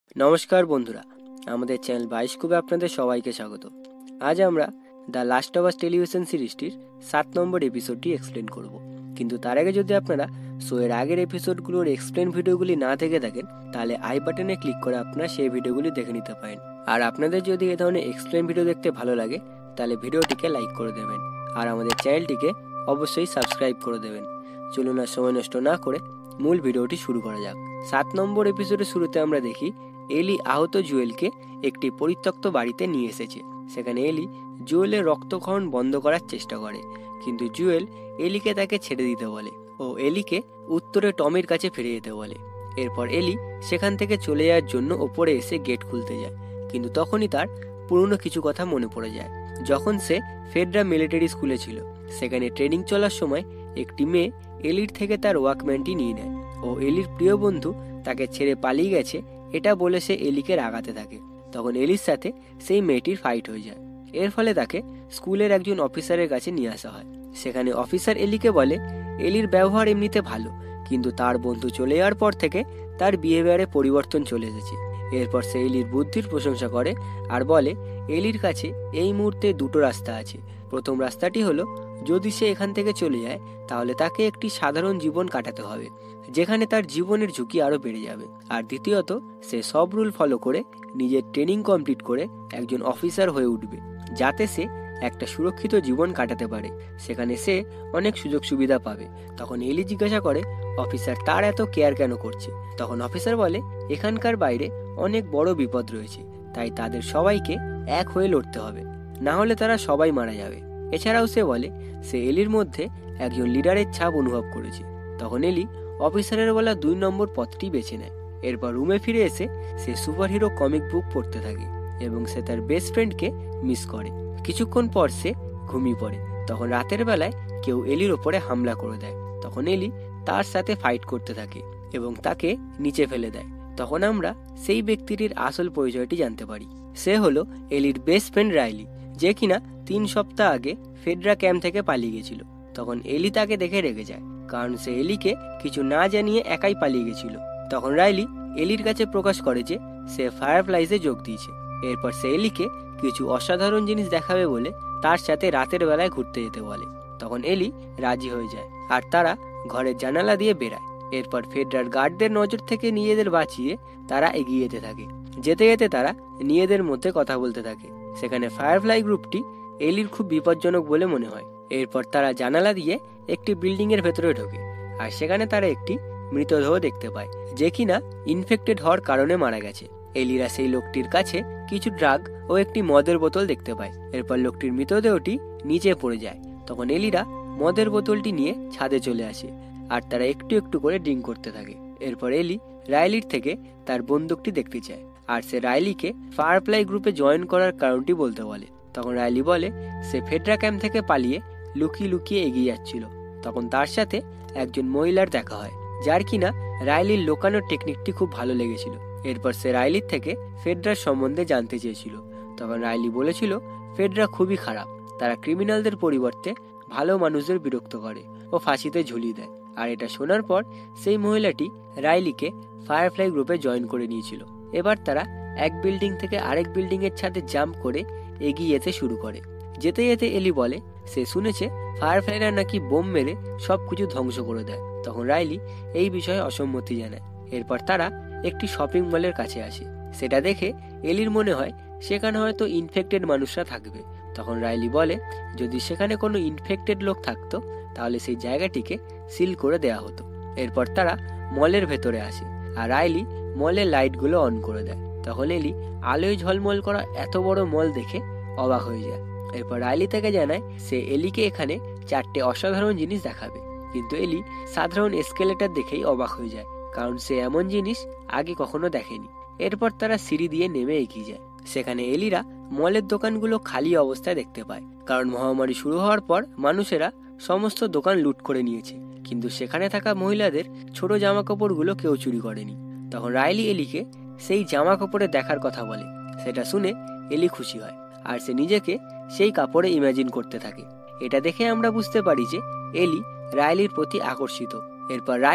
নমস্কার বন্ধুরা, আমাদের চ্যানেল বায়োস্কোপে আপনাদের সবাইকে স্বাগত। আজ আমরা the last of us television সিরিজটির 7 নম্বর এপিসোডটি এক্সপ্লেন করব। কিন্তু তার আগে যদি আপনারা শোয়ের আগের এপিসোডগুলোর এক্সপ্লেন ভিডিওগুলি না দেখে থাকেন, তাহলে আই বাটনে ক্লিক করে আপনারা সেই ভিডিওগুলি দেখে নিতে পারেন। আর আপনাদের যদি এ ধরনের এক্সপ্লেন ভিডিও দেখতে ভালো লাগে, তাহলে ভিডিওটিকে লাইক করে দেবেন আর আমাদের চ্যানেলটিকে অবশ্যই সাবস্ক্রাইব করে দেবেন। চলুন আর সময় নষ্ট না করে মূল ভিডিওটি শুরু করা যাক। 7 নম্বর এপিসোডের শুরুতে আমরা দেখি এলি আহত জুয়েলকে একটি পরিত্যক্ত বাড়িতে নিয়ে এসেছে। সেখানে এলি জুয়েলের রক্তক্ষরণ বন্ধ করার চেষ্টা করে, কিন্তু জুয়েল এলিকে তাকে ছেড়ে দিতে বলে ও এলিকে উত্তরে টমির কাছে ফিরে যেতে বলে। এরপর এলি সেখান থেকে চলে যাওয়ার জন্য ওপরে এসে গেট খুলতে যায়, কিন্তু তখনই তার পুরনো কিছু কথা মনে পড়ে যায়। যখন সে ফেডরা মিলিটারি স্কুলে ছিল, সেখানে ট্রেনিং চলার সময় একটি মেয়ে এলির থেকে তার ওয়াকম্যানটি নিয়ে নেয় ও এলির প্রিয় বন্ধু তাকে ছেড়ে পালিয়ে গেছে এটা বলে সে এলিকে রাগাতে থাকে। তখন এলির সাথে সেই মেয়েটির ফাইট হয়ে যায়। এর ফলে তাকে স্কুলের একজন অফিসারের কাছে নিয়ে আসা হয়। সেখানে অফিসার এলিকে বলে এলির ব্যবহার এমনিতে ভালো, কিন্তু তার বন্ধু চলে যাওয়ার পর থেকে তার বিহেভিয়ারে পরিবর্তন চলে এসেছে। এরপর সে এলির বুদ্ধির প্রশংসা করে আর বলে এলির কাছে এই মুহূর্তে দুটো রাস্তা আছে। প্রথম রাস্তাটি হলো, যদি সে এখান থেকে চলে যায় তাহলে তাকে একটি সাধারণ জীবন কাটাতে হবে, যেখানে তার জীবনের ঝুঁকি আরো বেড়ে যাবে। আর দ্বিতীয়ত, সে সব রুল ফলো করে নিজের ট্রেনিং কমপ্লিট করে একজন অফিসার হয়ে উঠবে, যাতে সে একটা সুরক্ষিত জীবন কাটাতে পারে। সেখানে সে অনেক সুযোগ সুবিধা পাবে। তখন এলি জিজ্ঞাসা করে অফিসার তার এত কেয়ার কেন করছে। তখন অফিসার বলে এখানকার বাইরে অনেক বড় বিপদ রয়েছে, তাই তাদের সবাইকে এক হয়ে লড়তে হবে, না হলে তারা সবাই মারা যাবে। এছাড়াও সে বলে সে এলির মধ্যে একজন লিডারের ছাপ অনুভব করেছে। তখন এলি অফিসারের বলা 2 নম্বর পথটি বেছে নেয়। এরপর রুমে ফিরে এসে সে সুপারহিরো কমিক বুক পড়তে থাকে এবং সে তার বেস্ট ফ্রেন্ডকে মিস করে। কিছুক্ষণ পর সে ঘুমিয়ে পড়ে। তখন রাতের বেলায় কেউ এলির ওপরে হামলা করে দেয়। তখন এলি তার সাথে ফাইট করতে থাকে এবং তাকে নিচে ফেলে দেয়। তখন আমরা সেই ব্যক্তিটির আসল পরিচয়টি জানতে পারি। সে হলো এলির বেস্ট ফ্রেন্ড রাইলি, যে কিনা 3 সপ্তাহ আগে ফেডরা ক্যাম্প থেকে পালিয়ে গেছিল। তখন এলি তাকে দেখে রেগে যায়, কারণ সে এলিকে কিছু না জানিয়ে একাই পালিয়ে গেছিল। তখন রাইলি এলির কাছে প্রকাশ করে যে সে ফায়ারফ্লাইজে যোগ দিয়েছে। এরপর সে এলিকে কিছু অসাধারণ জিনিস দেখাবে বলে তার সাথে রাতের বেলায় ঘুরতে যেতে বলে। তখন এলি রাজি হয়ে যায় আর তারা ঘরের জানালা দিয়ে বেরায়। এরপর ফেডরার গার্ডদের নজর থেকে নিজেদের বাঁচিয়ে তারা এগিয়ে যেতে থাকে। যেতে যেতে তারা নিজেদের মধ্যে কথা বলতে থাকে। সেখানে ফায়ারফ্লাই গ্রুপটি এলির খুব বিপজ্জনক বলে মনে হয়। এরপর তারা জানালা দিয়ে একটি বিল্ডিং এর ভেতরে ঢোকে আর সেখানে তারা একটি মৃতদেহ দেখতে পায়, যে কিনা ইনফেক্টেড হওয়ার কারণে মারা গেছে। এলিরা সেই লোকটির কাছে কিছু ড্রাগ ও একটি মদের বোতল দেখতে পায়। এরপর লোকটির মৃতদেহটি নিচে পড়ে যায়। তখন এলিরা মদের বোতলটি নিয়ে ছাদে চলে আসে আর তারা একটু একটু করে ড্রিঙ্ক করতে থাকে। এরপর এলি রাইলির থেকে তার বন্দুকটি দেখতে চায় আর সে রাইলিকে ফায়ারফ্লাই গ্রুপে জয়েন করার কারণটি বলতে বলে। তখন রাইলি বলে সে ফেডরা ক্যাম্প থেকে পালিয়ে লুকিয়ে লুকিয়ে এগিয়ে যাচ্ছিল। তখন তার সাথে একজন মহিলার দেখা হয়, যার কিনা রাইলির লোকানোর টেকনিকটি খুব ভালো লেগেছিল। এরপর সে রাইলির থেকে ফেডরার সম্বন্ধে জানতে চেয়েছিল। তখন রাইলি বলেছিল ফেডরা খুবই খারাপ, তারা ক্রিমিনালদের পরিবর্তে ভালো মানুষদের বিরক্ত করে ও ফাঁসিতে ঝুলিয়ে দেয়। আর এটা শোনার পর সেই মহিলাটি রাইলিকে ফায়ারফ্লাই গ্রুপে জয়েন করে নিয়েছিল। এবার তারা এক বিল্ডিং থেকে আরেক বিল্ডিং এর ছাদে জাম্প করে এগিয়ে যেতে শুরু করে। যেতে যেতে এলি বলে সে শুনেছে ফায়ারফ্লাইরা নাকি বোম মেরে সবকিছু ধ্বংস করে দেয়। তখন রাইলি এই বিষয়ে অসম্মতি জানায়। এরপর তারা একটি শপিং মলের কাছে আসে। সেটা দেখে এলির মনে হয় সেখানে হয়তো ইনফেক্টেড মানুষরা থাকবে। তখন রাইলি বলে যদি সেখানে কোনো ইনফেক্টেড লোক থাকতো তাহলে সেই জায়গাটিকে সিল করে দেয়া হতো। এরপর তারা মলের ভেতরে আসে আর রাইলি মলের লাইটগুলো অন করে দেয়। তখন এলি আলোয় ঝলমল করা এত বড় মল দেখে অবাক হয়ে যায়। এরপর রাইলি তাকে জানায় সে এলিকে এখানে 4টে অসাধারণ জিনিস দেখাবে, কিন্তু এলি সাধারণ এসকেলেটর দেখেই অবাক হয়ে যায়, কারণ সে এমন জিনিস আগে কখনো দেখেনি। এরপর তারা সিঁড়ি দিয়ে নেমে এগিয়ে যায়। সেখানে এলিরা মলের দোকানগুলো খালি অবস্থায় দেখতে পায়, কারণ মহামারী শুরু হওয়ার পর মানুষেরা সমস্ত দোকান লুট করে নিয়েছে, কিন্তু সেখানে থাকা মহিলাদের ছোট জামা কাপড়গুলো কেউ চুরি করেনি। তখন রাইলি এলিকে সেই জামা কাপড়ে দেখার কথা বলে। সেটা শুনে এলি খুশি হয় আর সে নিজেকে সেই কাপড়ে ইমাজিন করতে থাকে। এটা দেখে আমরা বুঝতে পারি যে এলি রাইলির প্রতি আকর্ষিত। এরপর রাইলি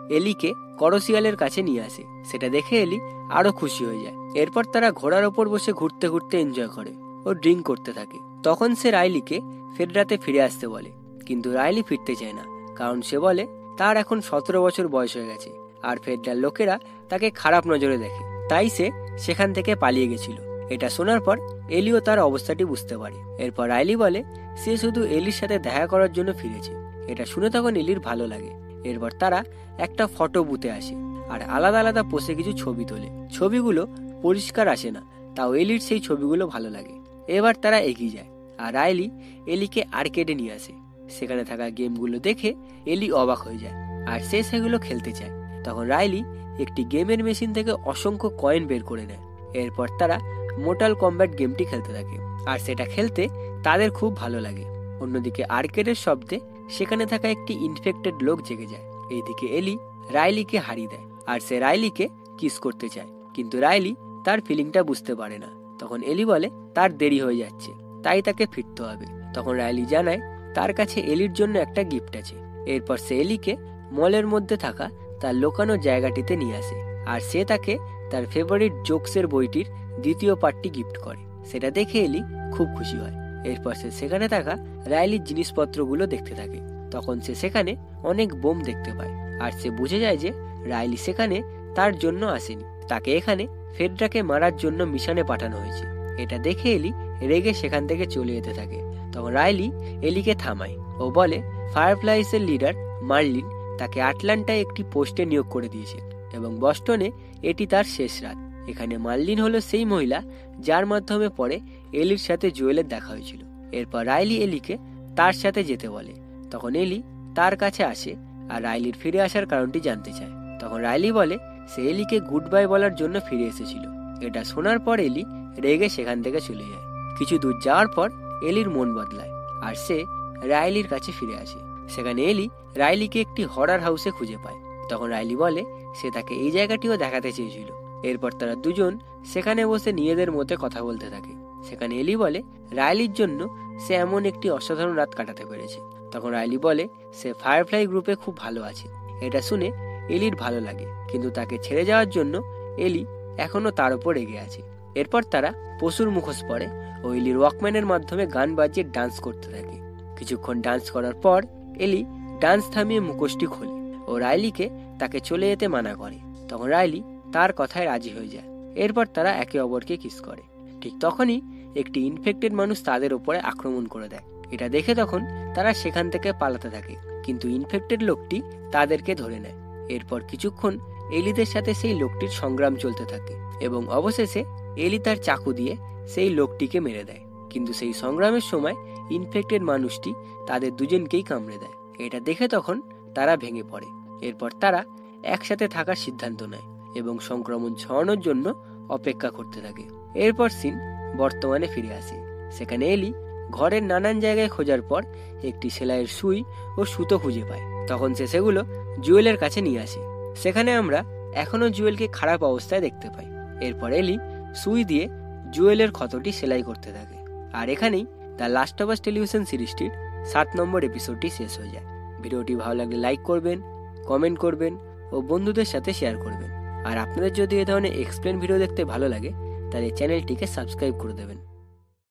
এলিকে করসিয়ালের কাছে নিয়ে আসে। সেটা দেখে এলি আরো খুশি হয়ে যায়। এরপর তারা ঘোড়ার ওপর বসে ঘুরতে ঘুরতে এনজয় করে ও ড্রিঙ্ক করতে থাকে। তখন সে রাইলিকে ফেডরাতে ফিরে আসতে বলে, কিন্তু রাইলি ফিরতে চায় না, কারণ সে বলে তার এখন 17 বছর বয়স হয়ে গেছে আর ফেডরার লোকেরা তাকে খারাপ নজরে দেখে, তাই সে সেখান থেকে পালিয়ে গেছিল। এটা শোনার পর এলিও তার অবস্থাটি বুঝতে পারে। এরপর রাইলি বলে সে শুধু এলির সাথে দেখা করার জন্য ফিরেছে। এটা শুনে তখন এলির ভালো লাগে। এরপর তারা একটা ফটো বুথে আসে আর আলাদা আলাদা পোষে কিছু ছবি তোলে। ছবিগুলো পরিষ্কার আসে না, তাও এলির সেই ছবিগুলো ভালো লাগে। এবার তারা এগিয়ে যায় আর রাইলি এলিকে আর্কেডে নিয়ে আসে। সেখানে থাকা গেমগুলো দেখে এলি অবাক হয়ে যায় আর সে সেগুলো খেলতে চায়। তখন রাইলি একটি গেমের মেশিন থেকে অসংখ্য কয়েন বের করে নেয়। এরপর তারা মোর্টাল কম্ব্যাট গেমটি খেলতে থাকে আর সেটা খেলতে তাদের খুব ভালো লাগে। অন্যদিকে আর্কেডের শব্দে সেখানে থাকা একটি ইনফেক্টেড লোক জেগে যায়। এইদিকে এলি রাইলিকে হারিয়ে দেয় আর সে রাইলিকে কিস করতে চায়, কিন্তু রাইলি তার ফিলিংটা বুঝতে পারে না। তখন এলি বলে তার দেরি হয়ে যাচ্ছে, তাই তাকে ফিরতে হবে। তখন রাইলি জানায় তার কাছে এলির জন্য একটা গিফট আছে। এরপর সে এলিকে মলের মধ্যে থাকা তার লোকানো জায়গাটিতে নিয়ে আসে আর সে তাকে তার ফেভারিট জোকসের বইটির দ্বিতীয় পার্টটি গিফট করে। সেটা দেখে এলি খুব খুশি হয়। এরপর সে সেখানে থাকা রাইলির জিনিসপত্রগুলো দেখতে থাকে। তখন সে সেখানে অনেক বোম দেখতে পায় আর সে বুঝে যায় যে রাইলি সেখানে তার জন্য আসেনি, তাকে এখানে ফেডরাকে মারার জন্য মিশনে পাঠানো হয়েছে। এটা দেখে এলি রেগে সেখান থেকে চলে যেতে থাকে। তখন রাইলি এলিকে থামায় ও বলে ফায়ারফ্লাইসের লিডার মার্লিন তাকে আটলান্টায় একটি পোস্টে নিয়োগ করে দিয়েছে এবং বস্টনে এটি তার শেষ রাত। এখানে মার্লিন হলো সেই মহিলা যার মাধ্যমে পরে এলির সাথে জুয়েলের দেখা হয়েছিল। এরপর রাইলি এলিকে তার সাথে যেতে বলে। তখন এলি তার কাছে আসে আর রাইলির ফিরে আসার কারণটি জানতে চায়। তখন রাইলি বলে সে এলিকে গুড বাই বলার জন্য ফিরে এসেছিল। এটা শোনার পর এলি রেগে সেখান থেকে চলে যায়। কিছু দূর যাওয়ার পর এলির মন বদলায় আর সে রাইলির কাছে ফিরে আসে। সেখানে এলি রাইলিকে একটি হরার হাউসে খুঁজে পায়। তখন রাইলি বলে সে তাকে এই জায়গাটিও দেখাতে চেয়েছিল। এরপর তারা দুজন সেখানে বসে নিজেদের মধ্যে কথা বলতে থাকে। সেখানে এলি বলে রাইলির জন্য সে এমন একটি অসাধারণ রাত কাটাতে পেরেছে। তখন রাইলি বলে সে ফায়ারফ্লাই গ্রুপে খুব ভালো আছে। এটা শুনে এলির ভালো লাগে, কিন্তু তাকে ছেড়ে যাওয়ার জন্য এলি এখনো তার উপর রেগে আছে। এরপর তারা পশুর মুখোশ পরে ও এলির ওয়াকম্যানের মাধ্যমে গান বাজিয়ে ডান্স করতে থাকে। কিছুক্ষণ ডান্স করার পর এলি ডান্স থামিয়ে মুখোশটি খোলে ও রাইলিকে তাকে চলে যেতে মানা করে। তখন রাইলি তার কথায় রাজি হয়ে যায়। এরপর তারা একে অপরকে কিস করে। ঠিক তখনই একটি ইনফেক্টেড মানুষ তাদের উপরে আক্রমণ করে দেয়। এটা দেখে তখন তারা সেখান থেকে পালাতে থাকে, কিন্তু ইনফেক্টেড লোকটি তাদেরকে ধরে নেয়। এরপর কিছুক্ষণ এলিদের সাথে সেই লোকটির সংগ্রাম চলতে থাকে এবং অবশেষে এলি তার চাকু দিয়ে সেই লোকটিকে মেরে দেয়। কিন্তু সেই সংগ্রামের সময় ইনফেক্টেড মানুষটি তাদের দুজনকেই কামড়ে দেয়। এটা দেখে তখন তারা ভেঙে পড়ে। এরপর তারা একসাথে থাকার সিদ্ধান্ত নেয় এবং সংক্রমণ ছড়ানোর জন্য অপেক্ষা করতে থাকে। এরপর সিন বর্তমানে ফিরে আসে। সেখানে এলি ঘরের নানান জায়গায় খোঁজার পর একটি সেলাইয়ের সুই ও সুতো খুঁজে পায়। তখন সে সেগুলো জুয়েলের কাছে নিয়ে আসে। সেখানে আমরা এখনো জুয়েলকে খারাপ অবস্থায় দেখতে পাই। এরপর এলি সুই দিয়ে জুয়েলের ক্ষতটি সেলাই করতে থাকে। আর এখানেই the last of us television সিরিজটির 7 নম্বর এপিসোডটি শেষ হয়ে যায়। ভিডিওটি ভালো লাগলে লাইক করবেন, কমেন্ট করবেন ও বন্ধুদের সাথে শেয়ার করবেন। আর আপনাদের যদি এই ধরনের এক্সপ্লেন ভিডিও দেখতে ভালো লাগে তাহলে চ্যানেলটিকে সাবস্ক্রাইব করে দেবেন।